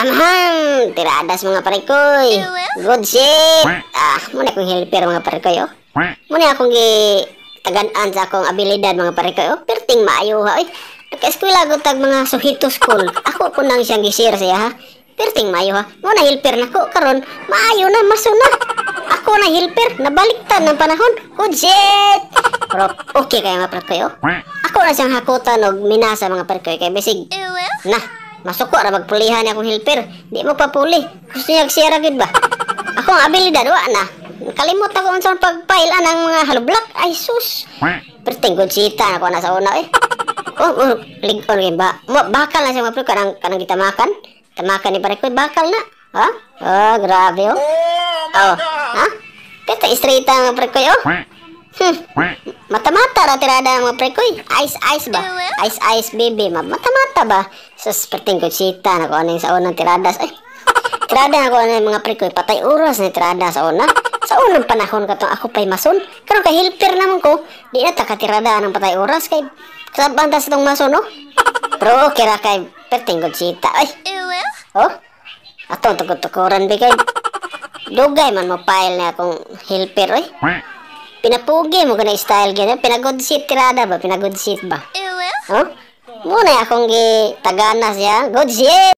Amham, tiradas mga parikoy. Good shit. Muna akong helper mga parikoy, oh. Muna akong tagan-an sa akong abilidad mga parikoy, oh. Perting maayo ha, oy. Nagka-eskwela ko tag mga suhito school. Ako po nang siyang gisir siya, ha. Perting maayo ha. Muna helper na ko, karon maayo na, maso na. Ako na helper, nabaliktad ng panahon. Good shit. Pero okay kayo mga parikoy, oh. Ako na siyang hakutan og minasa mga parikoy kay bisig. Na, masuko ra magpulihan akong helper. Di mo papuli. Gusto niya siya gid ba? Ako ang abilidad wa na. Kalimot ako unsa pagpail anang mga haloblak. Ay sus. Perting good sita ako na sa una eh. Ligon gyud ba? Bakal na siya mga parikoy kanang gitamakan. Tamakan ni parikoy bakal na. Ha? Oh, grabe oh. Oh, ha? Kaya straight ang parikoy oh. Mata-mata ra tirada mga prekoy. Ice ba? Ice baby. Mata-mata ba? Sus, perting ko sita na ko ano sa unang tiradas. Ay, tirada na ko ano mga prekoy. Patay oras na tirada sa una. Sa unang panahon ka ako pa'y mason. Karon ka helper naman ko. Di na takatirada ng patay oras. Kay kasabantas itong mason, no? Pero kira kay perting ko sita. Ay, oh? Atong tukuran bigay. Dugay man mo file na akong helper, eh. Pinapugi mo ka style ganyan. Pinagod seat tirada ba? Pinagod seat ba? Huh? Muna akong tagana siya. Good shit!